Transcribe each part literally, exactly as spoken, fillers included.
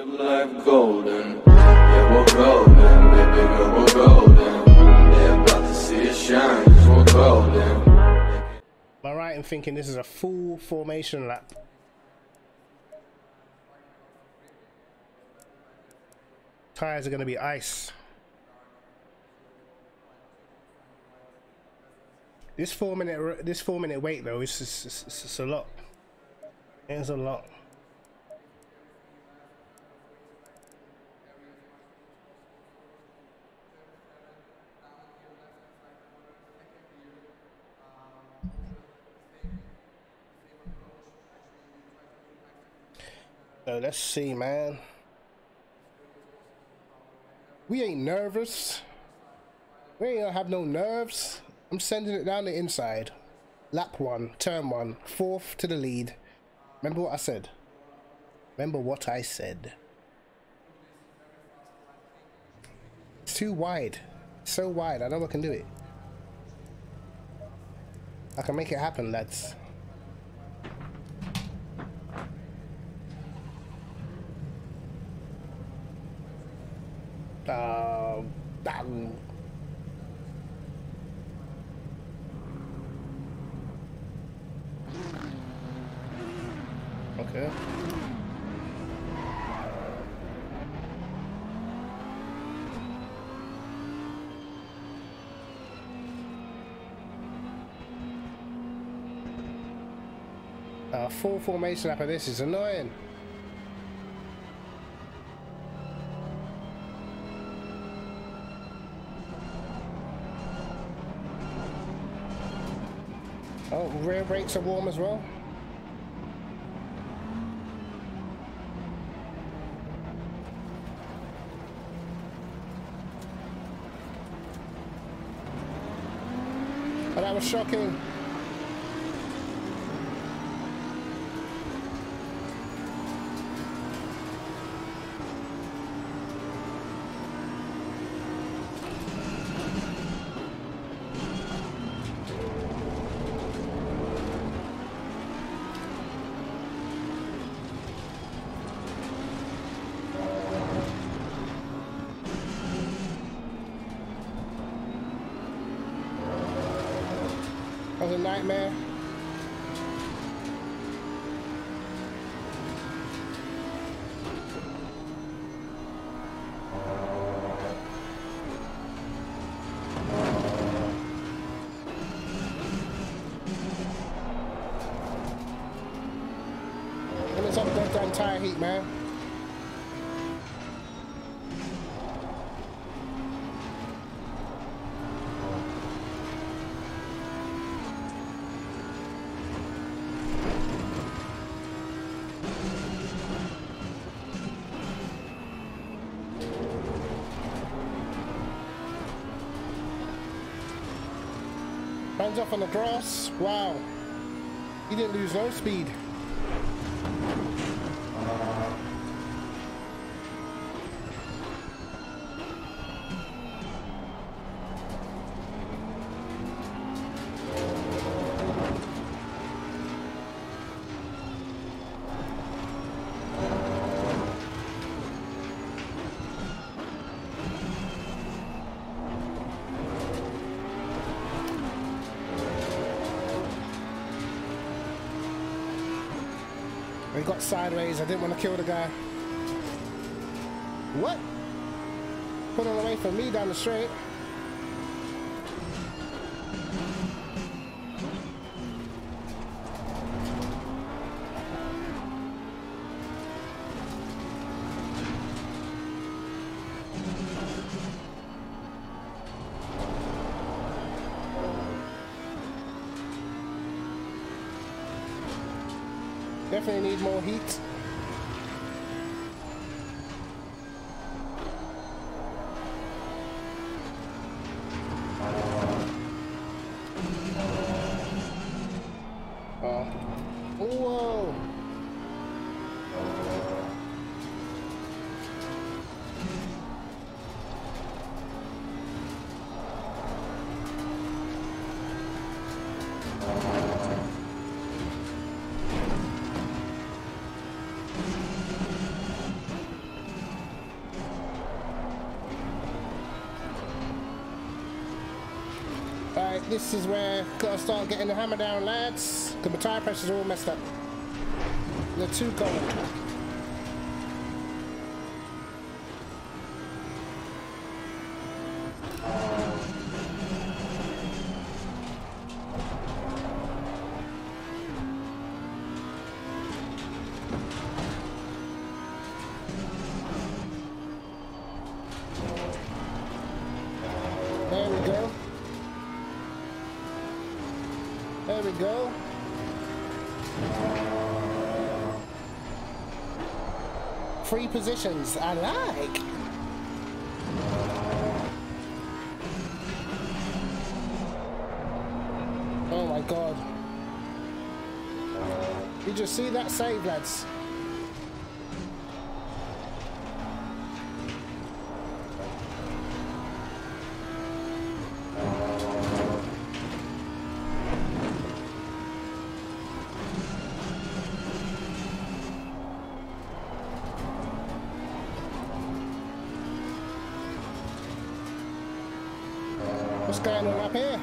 Life golden, yeah, we're golden, baby girl, we're golden. They're about to see us shine, cause we're golden. Am I right in thinking this is a full formation lap? Tires are going to be ice. This four minute, this four minute wait though, it's, it's, it's, it's a lot. It's a lot. So let's see, man. We ain't nervous. We ain't gonna have no nerves. I'm sending it down the inside. Lap one, turn one, fourth to the lead. Remember what I said? Remember what I said. It's too wide. It's so wide. I know I can do it. I can make it happen, lads. Uh, um, okay. Uh, full formation after this is annoying. Oh, rear brakes are warm as well. Oh, that was shocking. That was a nightmare. And it's up that damn tire heat, man. Hands off on the grass. Wow. He didn't lose no speed. He got sideways. I didn't want to kill the guy. What? Pulling away from me down the straight. Definitely need more heat. Oh. Whoa. This is where gotta start getting the hammer down, lads. Cause my tire pressure's all messed up. They're too cold. There we go. There we go. Three positions, I like. Oh my god. Did you see that save, lads? What's going on up here?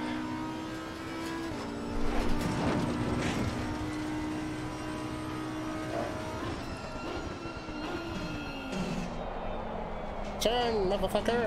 Turn, motherfucker!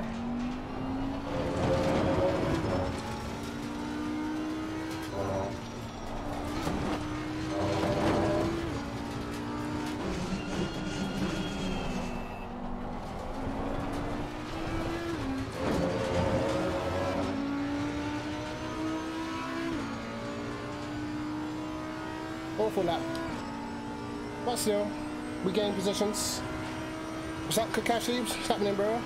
Awful lap. But still, we gain positions. What's up, Kakashi? What's happening, bro?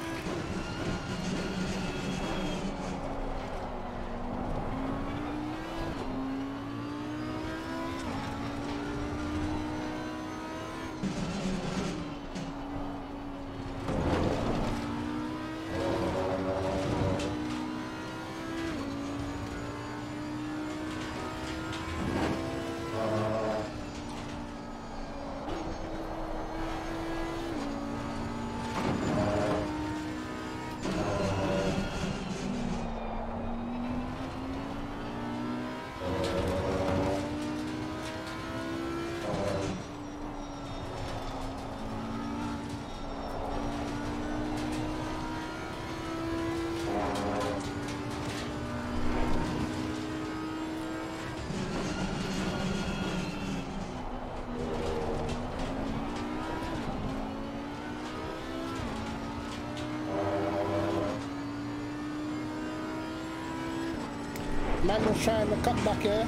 Man was trying to cut back here.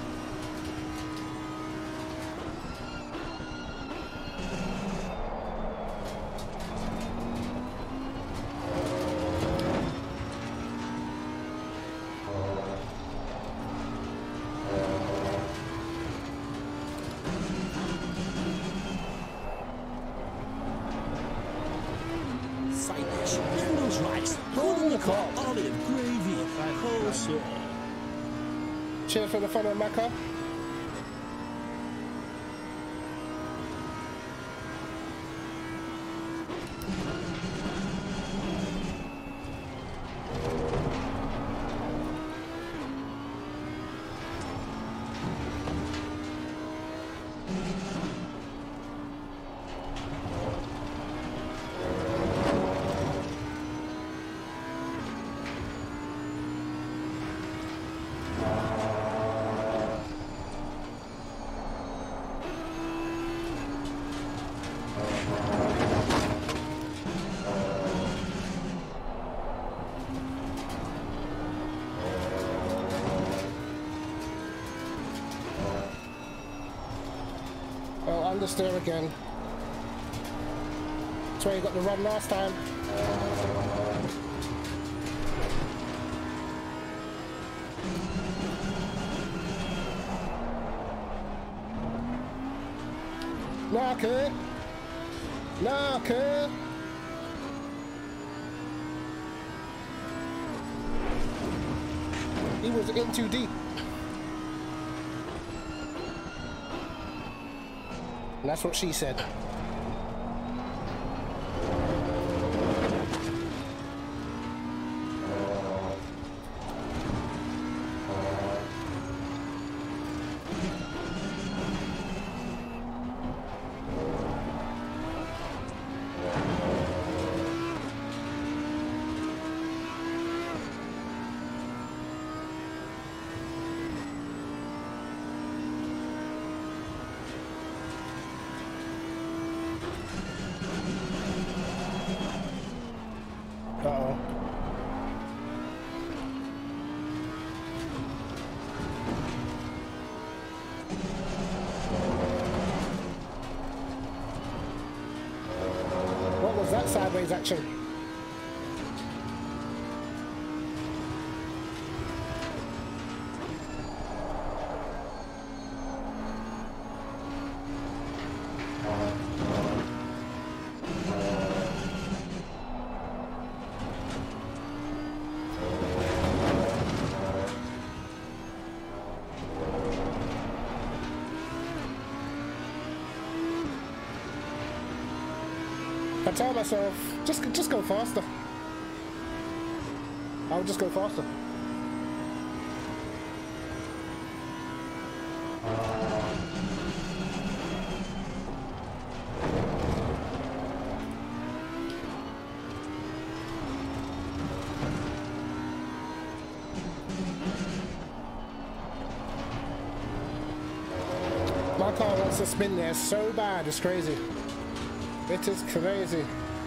Side dish, Nando's rice, golden the car, olive, gravy, coleslaw. Cheers for the fun of Macca. Oh, understeer again. That's where you got the run last time. Knock it! Knock it! He was in too deep. And that's what she said. was that sideways action? I tell myself, just just go faster. I'll just go faster. My car wants to spin there so bad, it's crazy. It is crazy.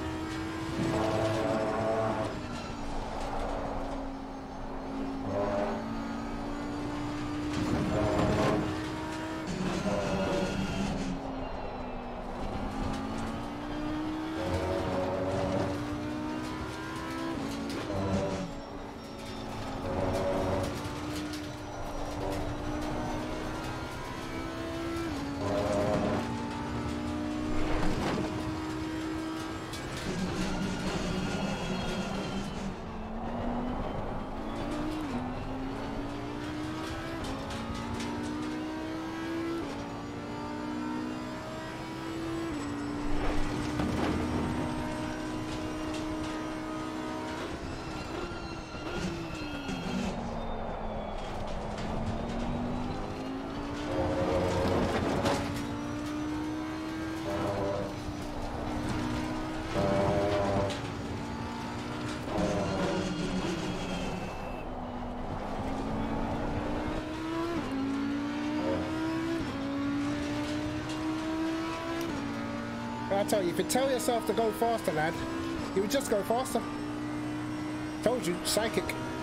I tell you, if you tell yourself to go faster, lad, you would just go faster. Told you, psychic.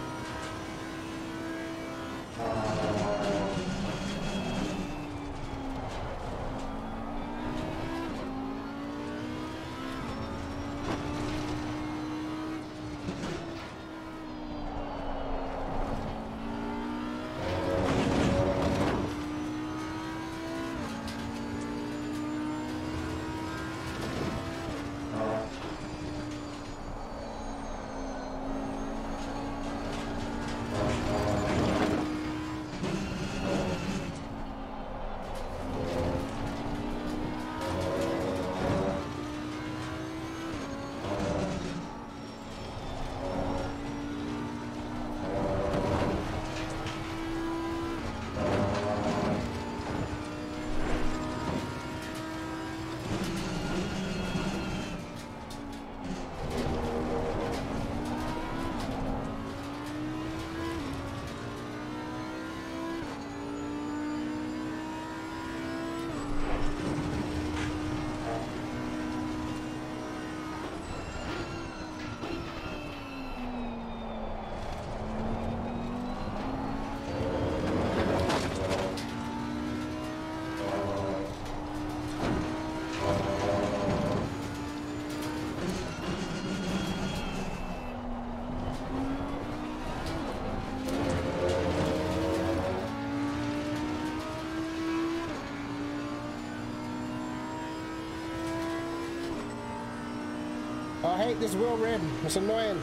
I hate this wheel rim, it's annoying.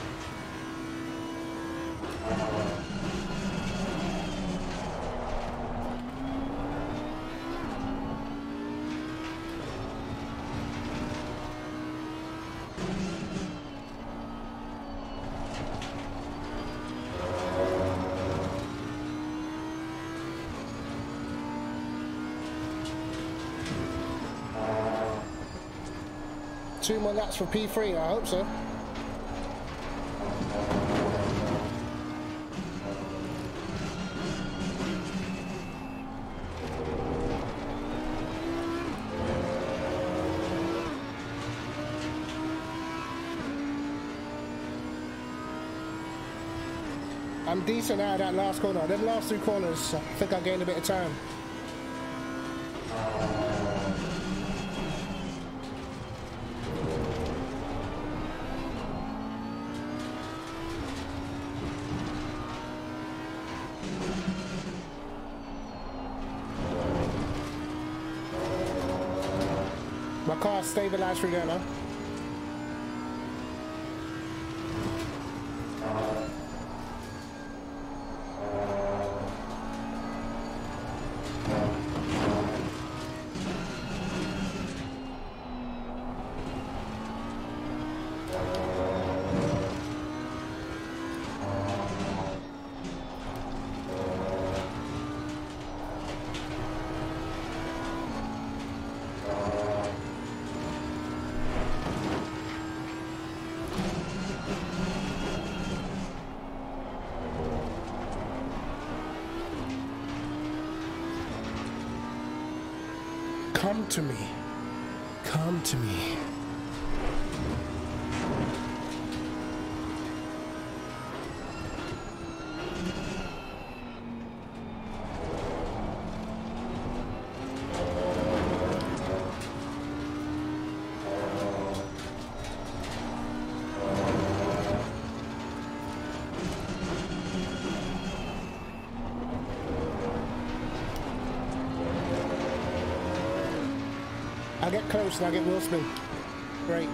Two more laps for P three, I hope so. I'm decent out of that last corner. Them last two corners, I think I gained a bit of time. car stabilized through there now. Come to me. Come to me. I get close and I get wheel spin. Great.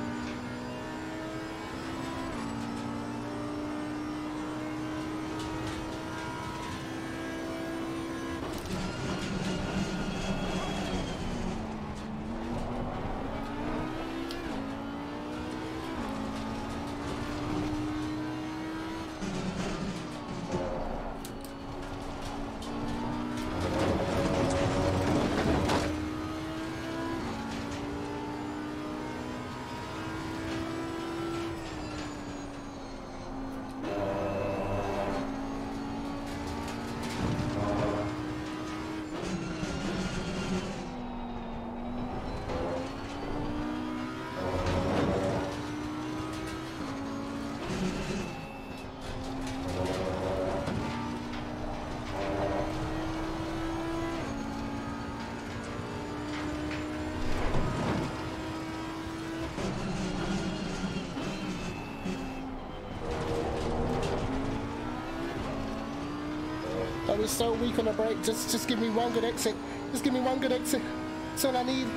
I was so weak on the brake. Just, just give me one good exit. Just give me one good exit. That's all I need.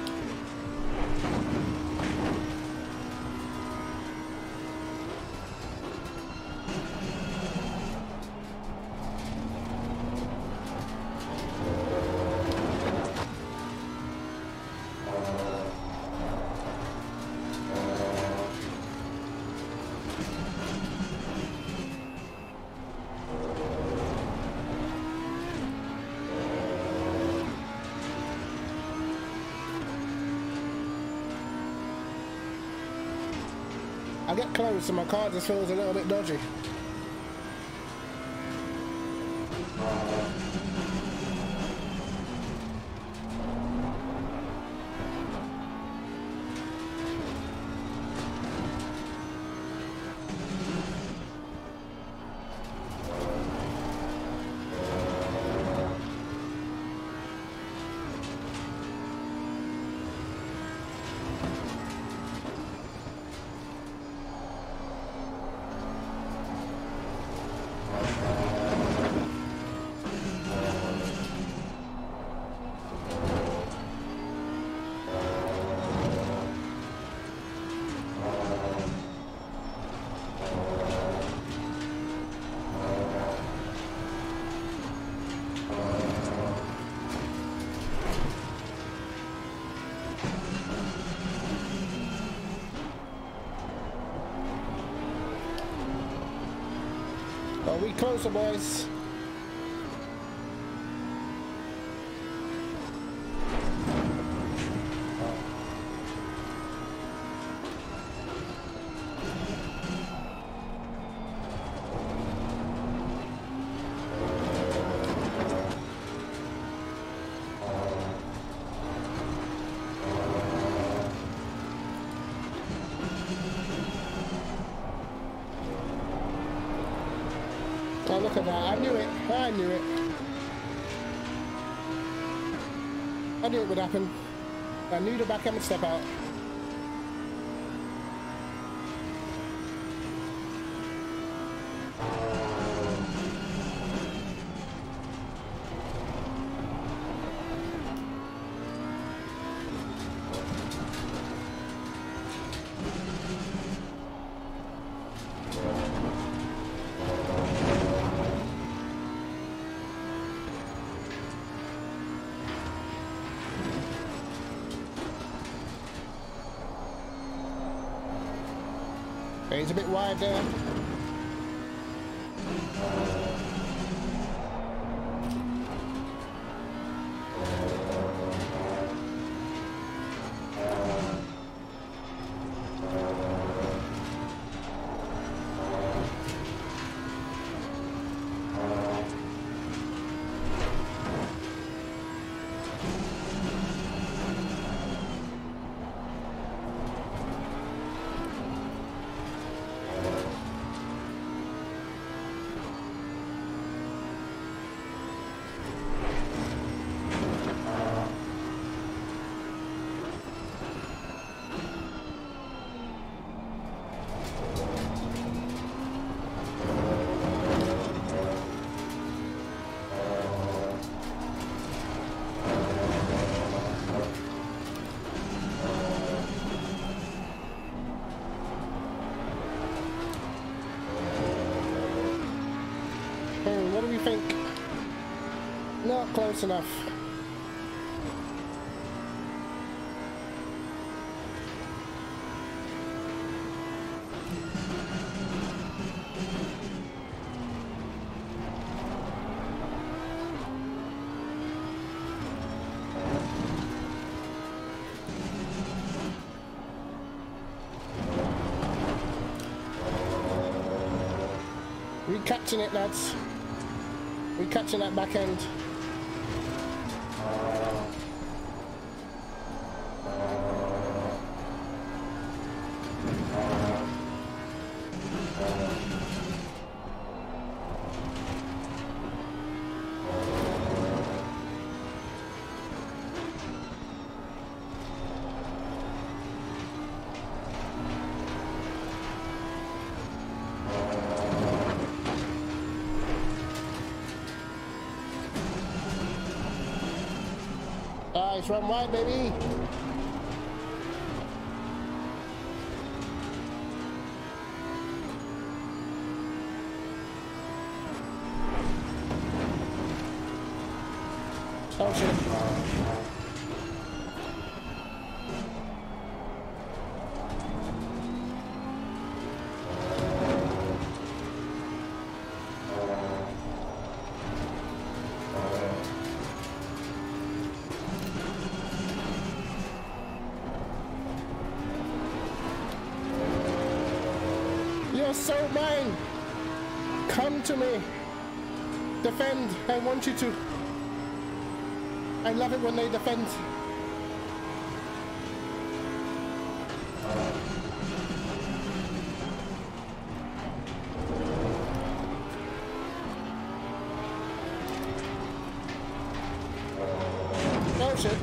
I get close and my car just feels a little bit dodgy. Are we closer, boys? Oh, look at that. I knew it. I knew it. I knew it would happen. I knew the back end would step out. He's a bit wide there. What do we think? Not close enough. We catching it, lads. We catching that back end. Nice, run wide, baby. Oh shit. You're so mine. Come to me. Defend. I want you to. I love it when they defend. Oh shit.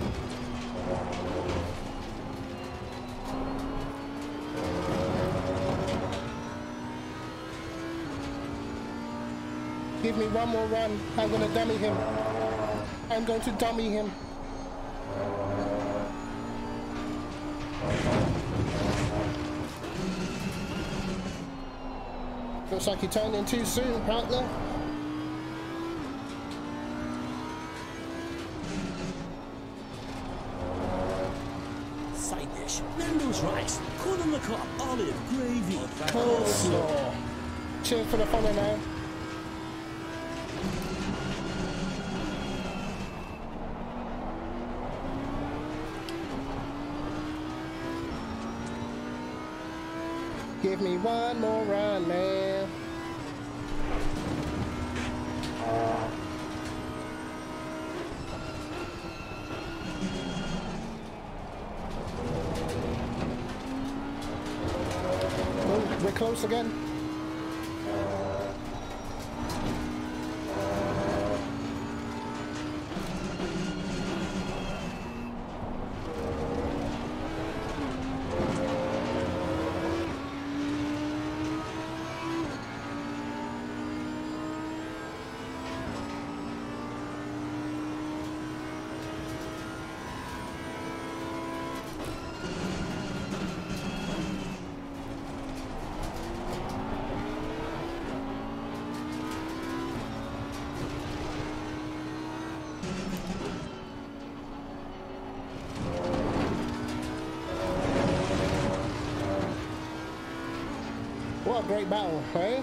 Give me one more run. I'm gonna dummy him. I'm going to dummy him. Looks like you turned in too soon, partner. Side dish, Nando's rice, corn on the cob, olive, gravy. Coleslaw. Cheers for the funnel now. Give me one more run, man. Oh, we're close again. What a great battle, eh?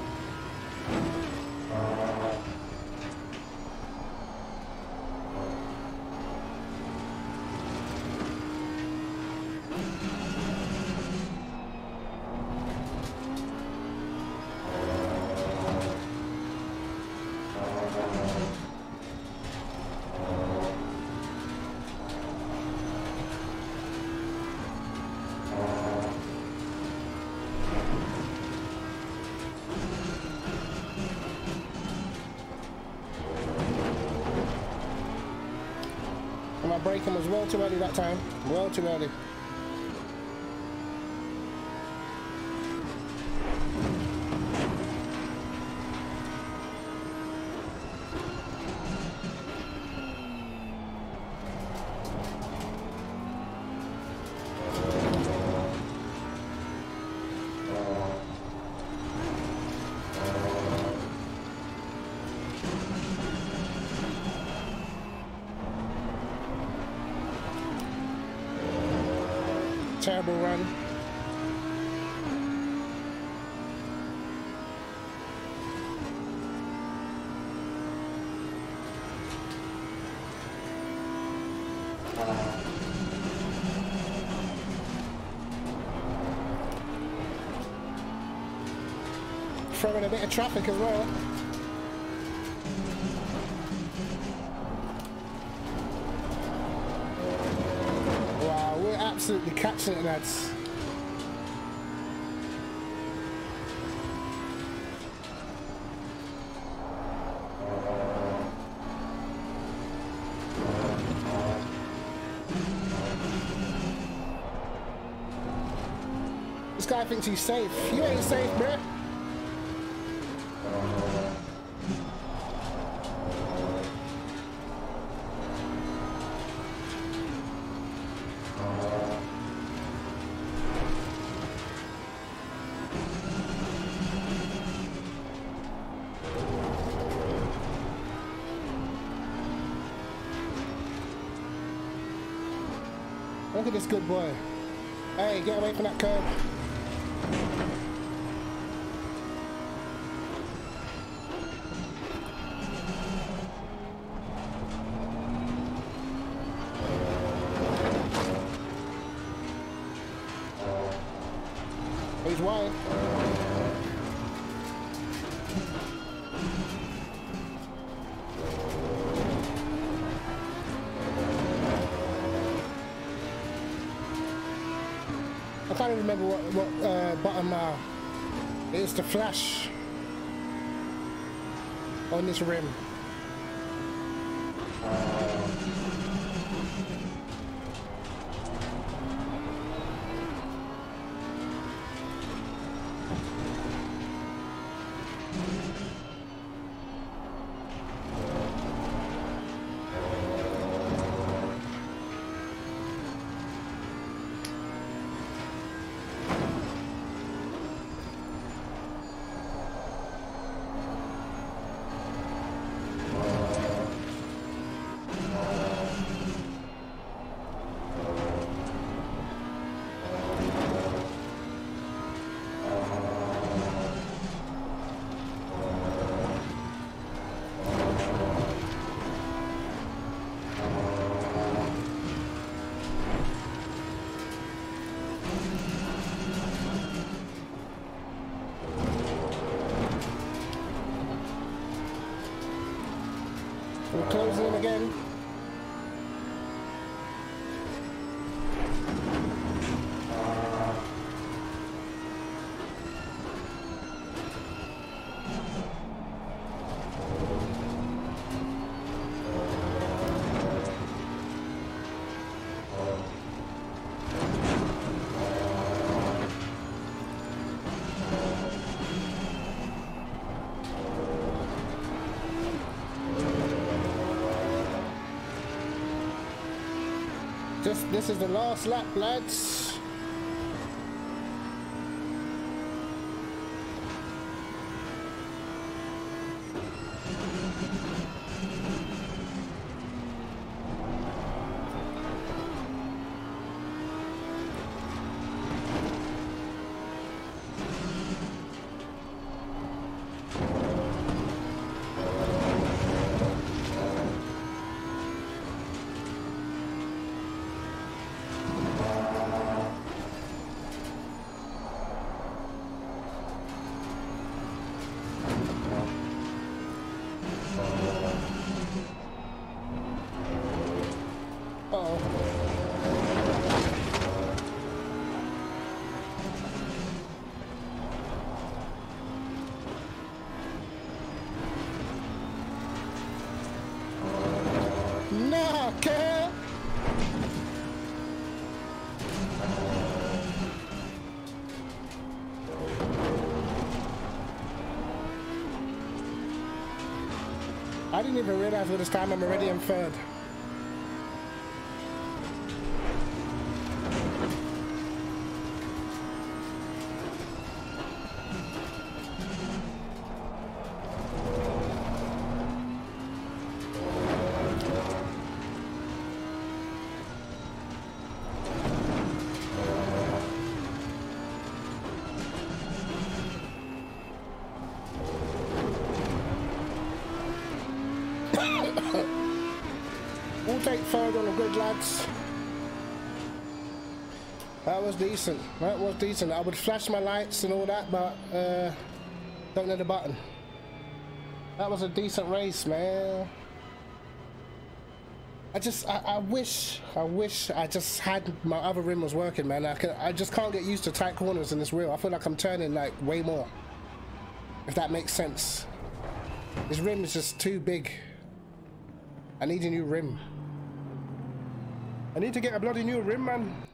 My braking was well too early that time. Well too early. Terrible run. Throwing a bit of traffic as well. Absolutely catching it, lads. This guy thinks he's safe. You ain't safe, bruh. Look at this good boy. Hey, get away from that curb. He's wide. I can't even remember what, what uh, button now. It's the flash on this rim. We're closing in again. This, this is the last lap, lads. I didn't even realize all this time I'm already in third. We'll take third on the grid, lads. That was decent. That was decent. I would flash my lights and all that, but uh, don't know the button. That was a decent race, man. I just, I, I wish, I wish I just had my other rim was working, man. I can, I just can't get used to tight corners in this wheel. I feel like I'm turning like way more, if that makes sense. This rim is just too big. I need a new rim. I need to get a bloody new rim, man.